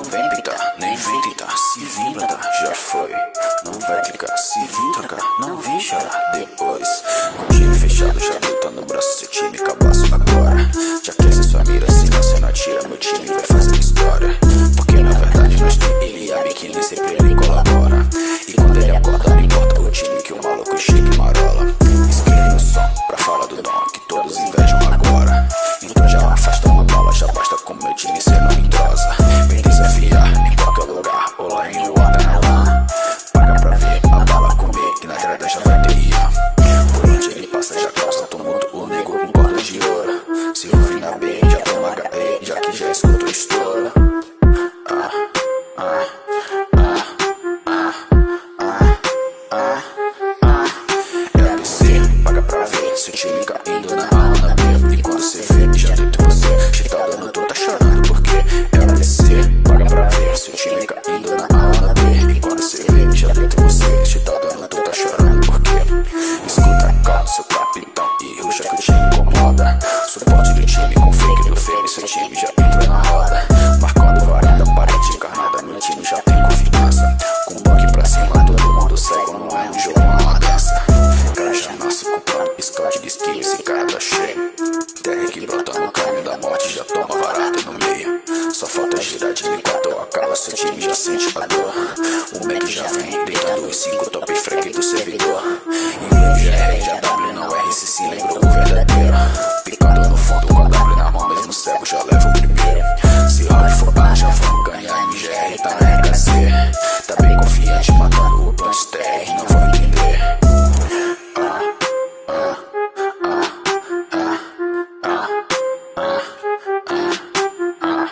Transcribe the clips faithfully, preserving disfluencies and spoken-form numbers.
vem pintar, nem vem tentar. Se vir plantar, já foi. Não vai clicar, se vir trocar, não vem chorar depois. Com o time fechado, já deita no braço, seu time cabaço agora. Já aquece sua mira, se você não atira, meu time vai fazer história. Porque na verdade nós tem ele e a biquíni, sempre ele colabora. E quando ele acorda, não importa o time que o maluco chega e marola. Escreve no som, pra falar do dom que todos invejam agora. Então já afasta uma bala, já basta com meu time, cê não entrosa. Vem desafiar em qualquer lugar, ou lá em Uata na lã. Paga pra ver a bala comer, que na grada já vai ter ia. Por onde ele passa já causa tumulto, o nego com corda de ouro. Se ouvir na B, já toma H E, já que já escuta o estouro. Ah, ah, ah, ah, ah, ah, ah. É A B C, paga pra ver seu time caindo na A ou na B. E quando cê vê, já deita você, cê tá dando, tu tá chorando porque é A B C, paga pra ver seu time caindo na A ou na B. E quando cê vê, já deita você, cê tá dando, tu tá chorando porque escuta a calma, seu capitão e ruxa que o time incomoda. Suporte do time com fake do fake, seu time já entra na roda. Marcando varanda, parede encarnada, meu time já tem confiança. Com o banco pra cima, todo mundo segue, não é um jogo, não é uma dança. Cara já nasce com plano, Scott de skin, esse cara tá cheio. Terra que brota no caminho da morte, já toma varada no meio. Só falta girar de ligador, acaba seu time já sente a dor. O Mac já vem deitando os cinco top freak do servidor. E o G R, já W não R, se se lembrou do verdadeiro. Picando no fundo com a W na mão, mesmo cego já leva o primeiro. Se round for A, já vamos ganhar, M G R tá na R K C. Tá bem confiante, matando o Plant T R, não vão entender. Ah, ah, ah, ah, ah, ah, ah,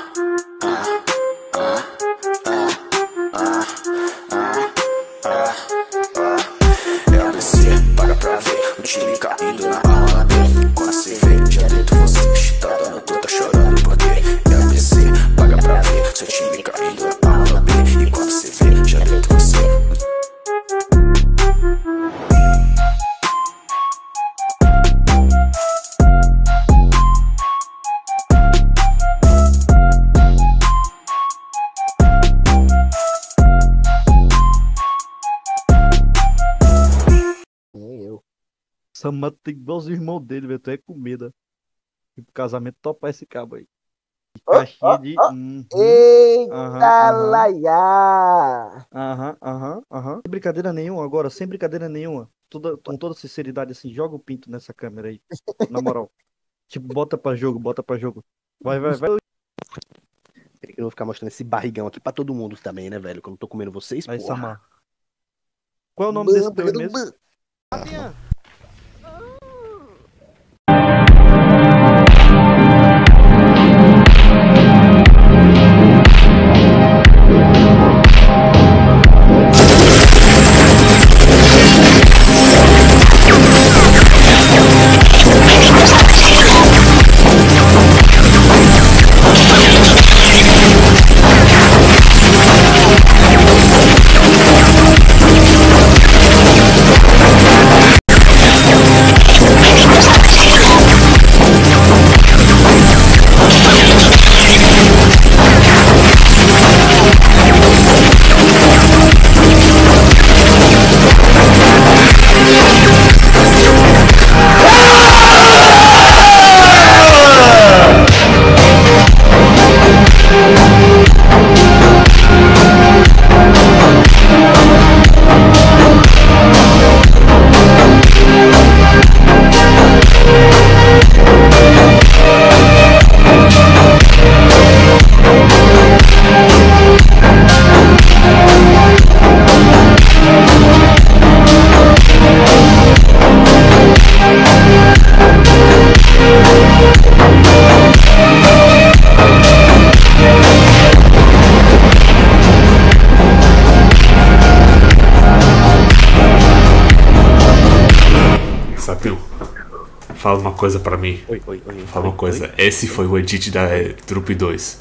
ah, ah. É A B C, paga pra ver o time caindo na A ou na B. Quando cê vê, já deito você, tá dando, tu tá chorando porque é A B C, paga pra ver seu time caindo na A ou na B. E quando cê vê, já deito você. Nem eu. Samanta tem igual os irmãos dele, velho. Tu é comida. E pro casamento topar esse cabo aí. E caixinha de. Uhum, Eita, aham, aham, laia! aham, aham, aham. Sem brincadeira nenhuma agora, sem brincadeira nenhuma. Toda, com toda sinceridade, assim, joga o pinto nessa câmera aí. Na moral. Tipo, bota pra jogo, bota pra jogo. Vai, vai, vai. Eu não vou ficar mostrando esse barrigão aqui pra todo mundo também, né, velho? Que eu não tô comendo vocês, Vai, porra. Samar. Qual é o nome desse teu Mano, mesmo? mano. Fala uma coisa pra mim. Oi, oi, oi. Fala uma oi, coisa. oi. Esse foi o edit da é, Troop dois.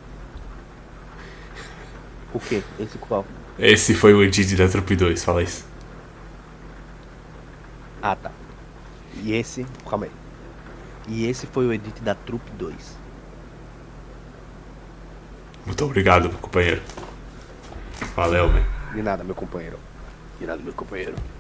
O quê? Esse qual? Esse foi o edit da Troop dois. Fala isso. Ah, tá. E esse... Calma aí. E esse foi o edit da Troop dois. Muito obrigado, meu companheiro. Valeu, man. De nada, meu companheiro. De nada, meu companheiro.